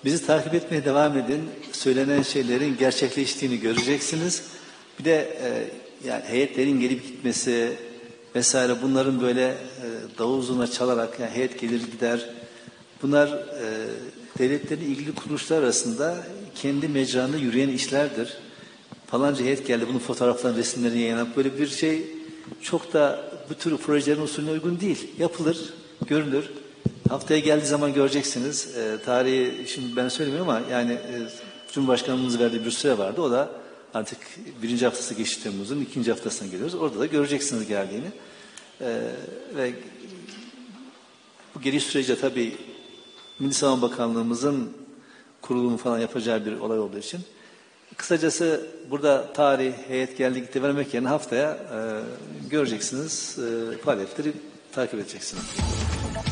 Bizi takip etmeye devam edin. Söylenen şeylerin gerçekleştiğini göreceksiniz. Bir de yani heyetlerin gelip gitmesi vesaire, bunların böyle davul zurna çalarak, yani heyet gelir gider. Bunlar devletlerin ilgili kuruluşlar arasında kendi mecranda yürüyen işlerdir. Falanca heyet geldi, bunun fotoğraflarını, resimlerini yayınlanıp böyle bir şey çok da bu tür projelerin usulüne uygun değil. Yapılır, görülür. Haftaya geldiği zaman göreceksiniz. Tarihi şimdi ben söylemiyorum ama yani Cumhurbaşkanımız verdiği bir süre vardı. O da artık 1. haftası geçti Temmuz'un, 2. haftasına geliyoruz. Orada da göreceksiniz geldiğini. Ve bu geliş süreci tabii Milli Savunma Bakanlığımızın kurulumu falan yapacağı bir olay olduğu için. Kısacası burada tarih, heyet geldi gitti vermek yerine haftaya göreceksiniz, faaliyetleri takip edeceksiniz.